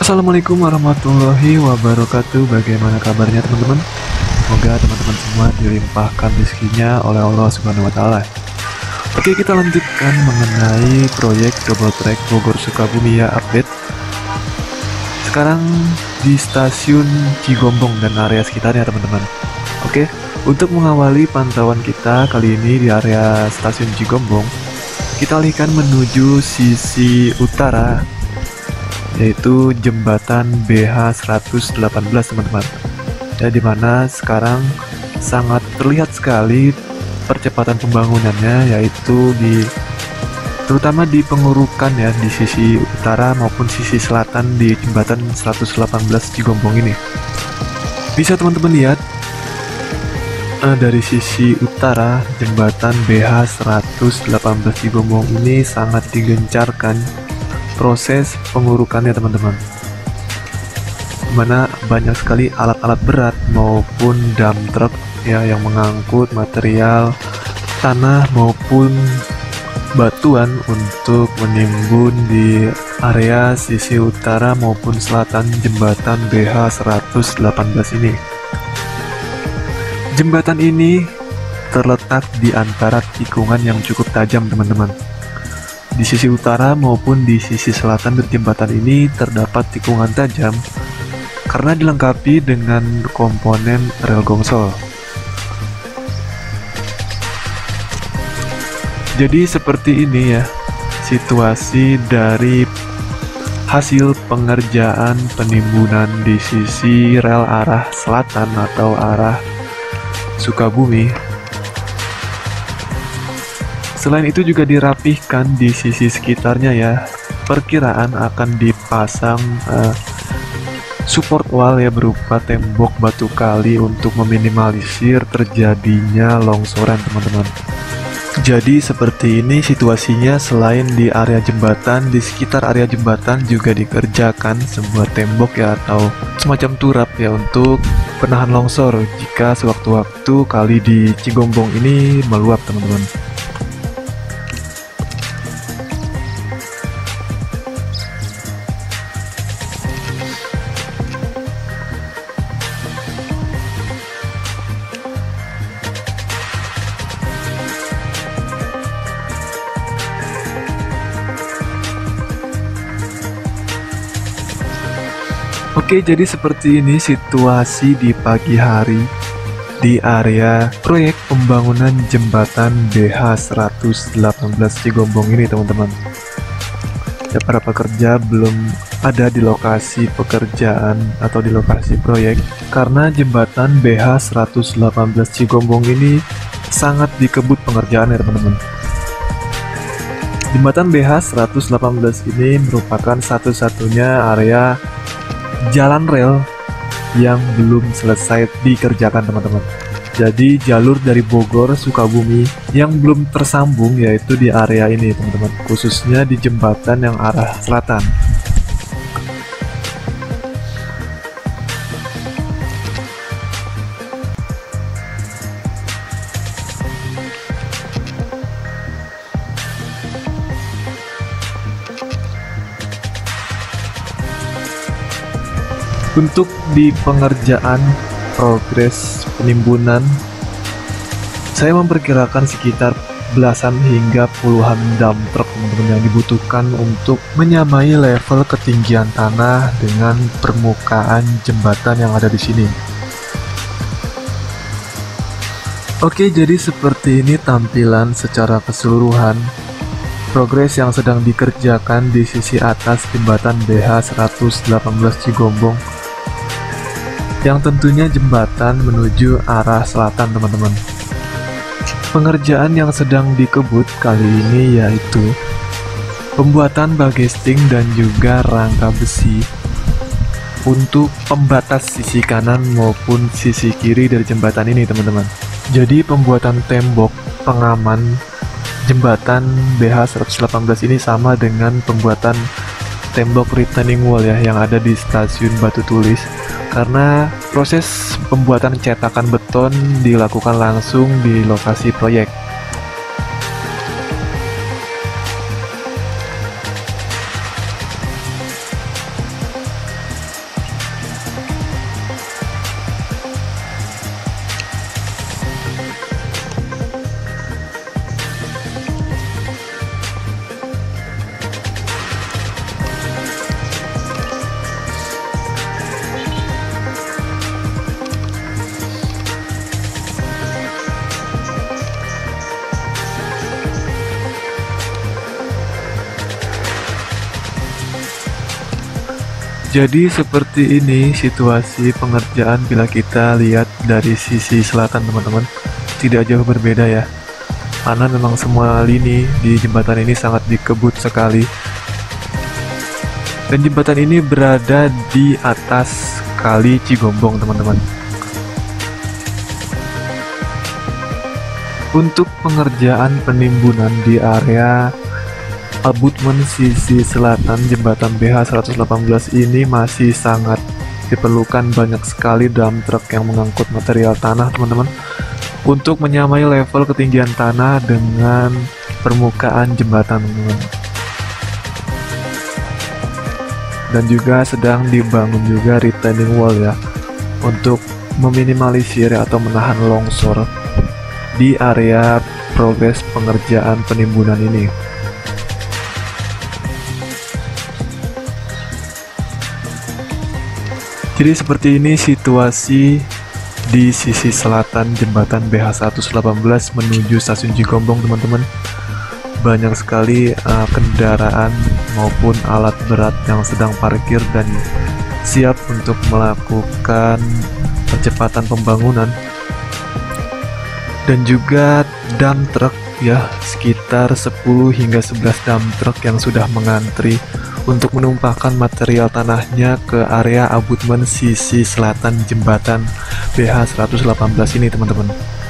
Assalamualaikum warahmatullahi wabarakatuh. Bagaimana kabarnya teman-teman? Semoga teman-teman semua dilimpahkan rezekinya oleh Allah Subhanahu wa taala. Oke, kita lanjutkan mengenai proyek double track Bogor Sukabumi ya, update. Sekarang di stasiun Cigombong dan area sekitarnya teman-teman. Oke, untuk mengawali pantauan kita kali ini di area stasiun Cigombong, kita alihkan menuju sisi utara, yaitu jembatan BH 118 teman-teman. Ya, dimana sekarang sangat terlihat sekali percepatan pembangunannya, yaitu terutama di pengurukan ya, di sisi utara maupun sisi selatan di jembatan 118 Cigombong ini. Bisa teman-teman lihat dari sisi utara jembatan BH 118 Cigombong ini sangat digencarkan proses pengurukannya teman-teman, dimana banyak sekali alat-alat berat maupun dump truck ya yang mengangkut material tanah maupun batuan untuk menimbun di area sisi utara maupun selatan jembatan BH 118 ini. Jembatan ini terletak di antara tikungan yang cukup tajam teman-teman. Di sisi utara maupun di sisi selatan dari jembatan ini terdapat tikungan tajam karena dilengkapi dengan komponen rel gongsol. Jadi seperti ini ya situasi dari hasil pengerjaan penimbunan di sisi rel arah selatan atau arah Sukabumi. Selain itu juga dirapihkan di sisi sekitarnya ya. Perkiraan akan dipasang support wall ya berupa tembok batu kali untuk meminimalisir terjadinya longsoran teman-teman. Jadi seperti ini situasinya. Selain di area jembatan, di sekitar area jembatan juga dikerjakan sebuah tembok ya atau semacam turap ya untuk penahan longsor jika sewaktu-waktu kali di Cigombong ini meluap teman-teman. Oke, jadi seperti ini situasi di pagi hari di area proyek pembangunan jembatan BH 118 Cigombong ini teman-teman. Ya, para pekerja belum ada di lokasi pekerjaan atau di lokasi proyek karena jembatan BH 118 Cigombong ini sangat dikebut pengerjaan ya teman-teman. Jembatan BH 118 ini merupakan satu-satunya area jalan rel yang belum selesai dikerjakan teman-teman. Jadi jalur dari Bogor Sukabumi yang belum tersambung yaitu di area ini teman-teman, khususnya di jembatan yang arah selatan. Untuk di pengerjaan progres penimbunan, saya memperkirakan sekitar belasan hingga puluhan dump truck teman-teman yang dibutuhkan untuk menyamai level ketinggian tanah dengan permukaan jembatan yang ada di sini. Oke, jadi seperti ini tampilan secara keseluruhan progres yang sedang dikerjakan di sisi atas jembatan BH 118 Cigombong, yang tentunya jembatan menuju arah selatan teman-teman. Pengerjaan yang sedang dikebut kali ini yaitu pembuatan bagesting dan juga rangka besi untuk pembatas sisi kanan maupun sisi kiri dari jembatan ini teman-teman. Jadi pembuatan tembok pengaman jembatan BH 118 ini sama dengan pembuatan tembok retaining wall ya yang ada di stasiun Batu Tulis, karena proses pembuatan cetakan beton dilakukan langsung di lokasi proyek. Jadi seperti ini situasi pengerjaan bila kita lihat dari sisi selatan teman-teman. Tidak jauh berbeda ya. Karena memang semua lini di jembatan ini sangat dikebut sekali. Dan jembatan ini berada di atas Kali Cigombong teman-teman. Untuk pengerjaan penimbunan di area abutmen sisi selatan jembatan BH 118 ini masih sangat diperlukan banyak sekali dump truck yang mengangkut material tanah teman-teman, untuk menyamai level ketinggian tanah dengan permukaan jembatan teman-teman. Dan juga sedang dibangun juga retaining wall ya, untuk meminimalisir atau menahan longsor di area progres pengerjaan penimbunan ini. Jadi seperti ini situasi di sisi selatan jembatan BH 118 menuju stasiun Cigombong teman-teman. Banyak sekali kendaraan maupun alat berat yang sedang parkir dan siap untuk melakukan percepatan pembangunan. Dan juga dump truck ya, sekitar 10 hingga 11 dump truck yang sudah mengantri untuk menumpahkan material tanahnya ke area abutmen sisi selatan jembatan BH 118 ini teman-teman.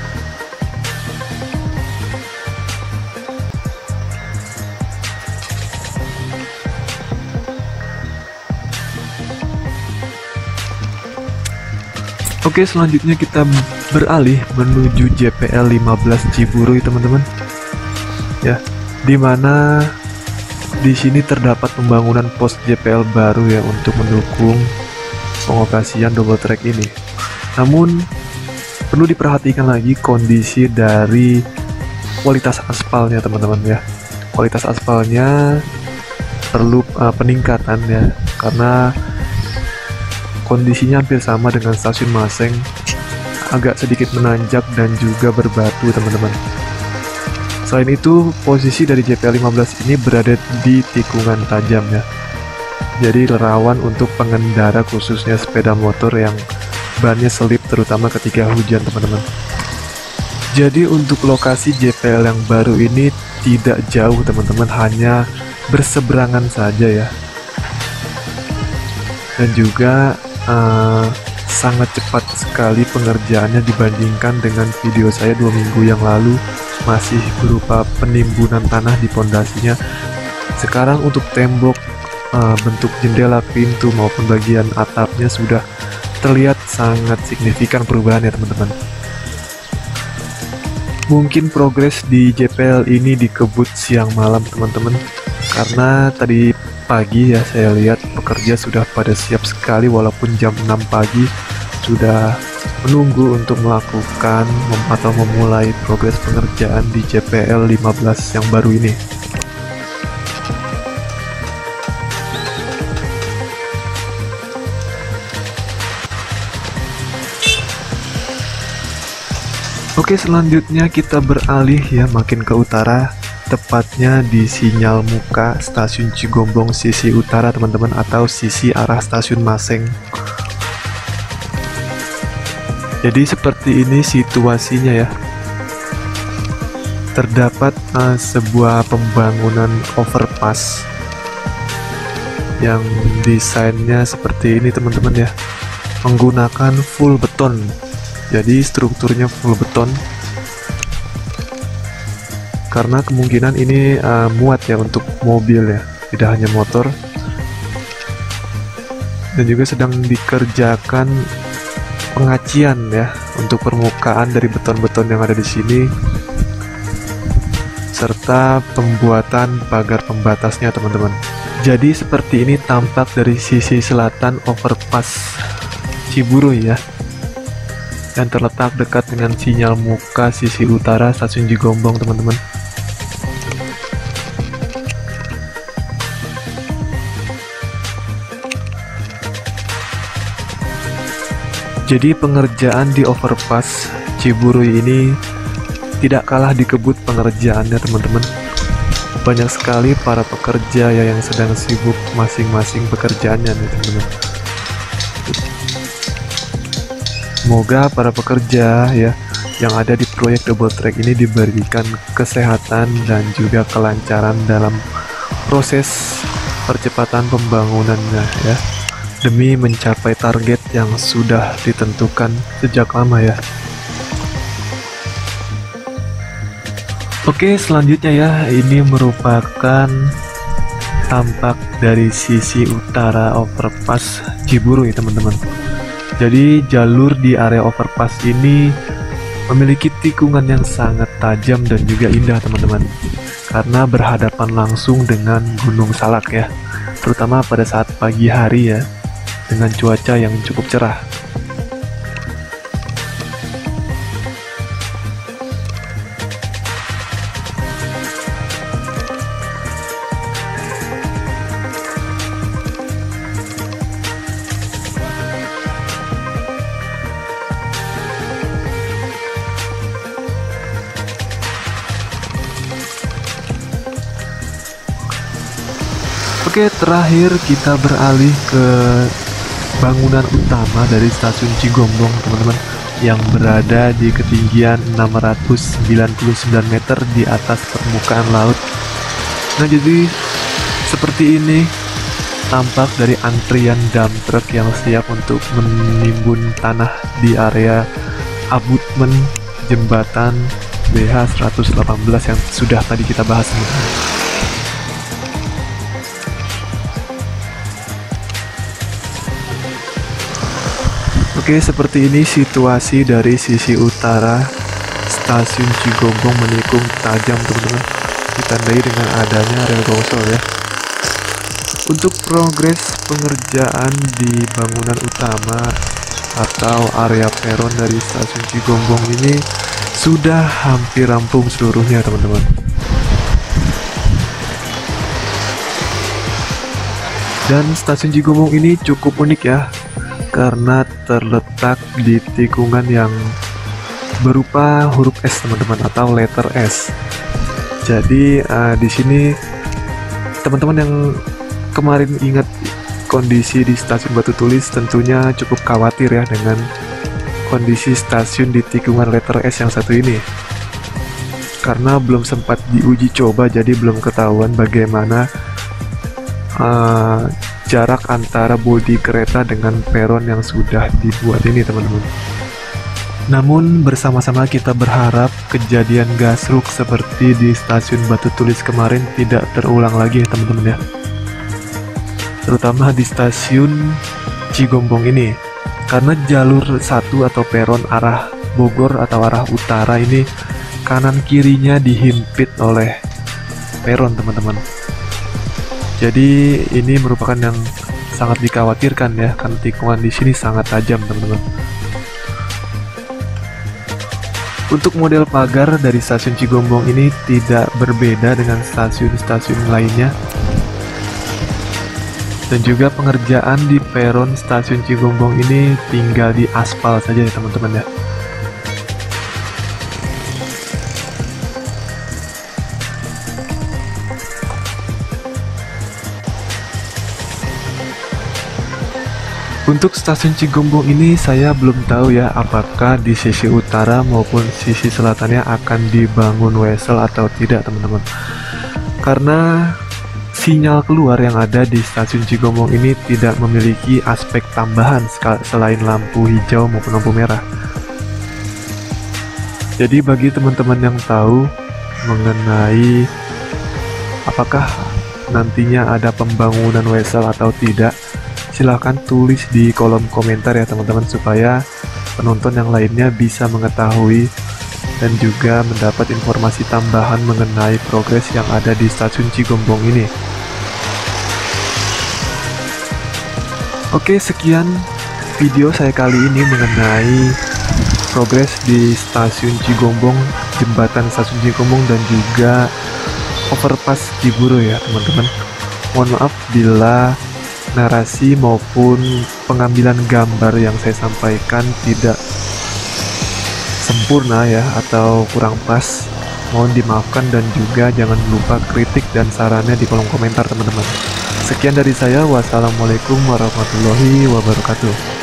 Oke, selanjutnya kita beralih menuju JPL 15 Ciburuy teman-teman. Ya, dimana di sini terdapat pembangunan pos JPL baru ya untuk mendukung pengoperasian double track ini. Namun perlu diperhatikan lagi kondisi dari kualitas aspalnya teman-teman ya. Kualitas aspalnya perlu peningkatan ya, karena kondisinya hampir sama dengan stasiun Maseng, agak sedikit menanjak dan juga berbatu teman-teman. Selain itu, posisi dari JPL 15 ini berada di tikungan tajam ya. Jadi rawan untuk pengendara khususnya sepeda motor yang bannya selip terutama ketika hujan teman-teman. Jadi untuk lokasi JPL yang baru ini tidak jauh teman-teman, hanya berseberangan saja ya. Dan juga sangat cepat sekali pengerjaannya dibandingkan dengan video saya 2 minggu yang lalu, masih berupa penimbunan tanah di pondasinya. Sekarang untuk tembok, bentuk jendela, pintu maupun bagian atapnya sudah terlihat sangat signifikan perubahannya teman-teman. Mungkin progres di JPL ini dikebut siang malam teman-teman, karena tadi pagi ya saya lihat pekerja sudah pada siap sekali, walaupun jam 6 pagi sudah menunggu untuk melakukan atau memulai progres pengerjaan di JPL 15 yang baru ini. Oke, selanjutnya kita beralih ya makin ke utara, tepatnya di sinyal muka stasiun Cigombong sisi utara teman-teman, atau sisi arah stasiun Maseng. Jadi seperti ini situasinya ya. Terdapat sebuah pembangunan overpass yang desainnya seperti ini teman-teman ya, menggunakan full beton. Jadi strukturnya full beton, karena kemungkinan ini muat ya untuk mobil ya, tidak hanya motor. Dan juga sedang dikerjakan pengacian ya untuk permukaan dari beton-beton yang ada di sini, serta pembuatan pagar pembatasnya teman-teman. Jadi seperti ini tampak dari sisi selatan overpass Ciburuy ya, dan terletak dekat dengan sinyal muka sisi utara stasiun Cigombong teman-teman. Jadi pengerjaan di overpass Ciburuy ini tidak kalah dikebut pengerjaannya teman-teman. banyak sekali para pekerja ya yang sedang sibuk masing-masing pekerjaannya nih teman-teman. Semoga para pekerja ya yang ada di proyek double track ini diberikan kesehatan dan juga kelancaran dalam proses percepatan pembangunannya ya, demi mencapai target yang sudah ditentukan sejak lama ya. Oke, selanjutnya ya, ini merupakan tampak dari sisi utara overpass Ciburu ya teman-teman. Jadi jalur di area overpass ini memiliki tikungan yang sangat tajam dan juga indah teman-teman, karena berhadapan langsung dengan Gunung Salak ya, terutama pada saat pagi hari ya, dengan cuaca yang cukup cerah. Oke, terakhir kita beralih ke bangunan utama dari stasiun Cigombong teman-teman, yang berada di ketinggian 699 meter di atas permukaan laut. Nah, jadi seperti ini tampak dari antrian dump truck yang siap untuk menimbun tanah di area abutmen jembatan BH 118 yang sudah tadi kita bahas teman-teman. Oke, seperti ini situasi dari sisi utara stasiun Cigombong menikung tajam teman-teman, ditandai dengan adanya rel longsor ya. Untuk progres pengerjaan di bangunan utama atau area peron dari stasiun Cigombong ini sudah hampir rampung seluruhnya teman-teman. Dan stasiun Cigombong ini cukup unik ya, karena terletak di tikungan yang berupa huruf S teman-teman, atau letter S. Jadi di sini teman-teman yang kemarin ingat kondisi di stasiun Batu Tulis tentunya cukup khawatir ya dengan kondisi stasiun di tikungan letter S yang satu ini, karena belum sempat diuji coba, jadi belum ketahuan bagaimana jarak antara bodi kereta dengan peron yang sudah dibuat ini teman-teman. Namun bersama-sama kita berharap kejadian gasruk seperti di stasiun Batu Tulis kemarin tidak terulang lagi ya teman-teman ya, terutama di stasiun Cigombong ini, karena jalur satu atau peron arah Bogor atau arah utara ini kanan kirinya dihimpit oleh peron teman-teman. Jadi ini merupakan yang sangat dikhawatirkan ya, karena tikungan di sini sangat tajam teman-teman. Untuk model pagar dari stasiun Cigombong ini tidak berbeda dengan stasiun-stasiun lainnya, dan juga pengerjaan di peron stasiun Cigombong ini tinggal di aspal saja ya teman-teman ya. Untuk stasiun Cigombong ini saya belum tahu ya apakah di sisi utara maupun sisi selatannya akan dibangun wesel atau tidak teman-teman, karena sinyal keluar yang ada di stasiun Cigombong ini tidak memiliki aspek tambahan selain lampu hijau maupun lampu merah. Jadi bagi teman-teman yang tahu mengenai apakah nantinya ada pembangunan wesel atau tidak, silahkan tulis di kolom komentar ya teman-teman, supaya penonton yang lainnya bisa mengetahui dan juga mendapat informasi tambahan mengenai progres yang ada di stasiun Cigombong ini. Oke, sekian video saya kali ini mengenai progres di stasiun Cigombong, jembatan stasiun Cigombong dan juga overpass Ciburu ya teman-teman. Mohon maaf bila narasi maupun pengambilan gambar yang saya sampaikan tidak sempurna ya, atau kurang pas. Mohon dimaafkan dan juga jangan lupa kritik dan sarannya di kolom komentar teman-teman. Sekian dari saya, wassalamualaikum warahmatullahi wabarakatuh.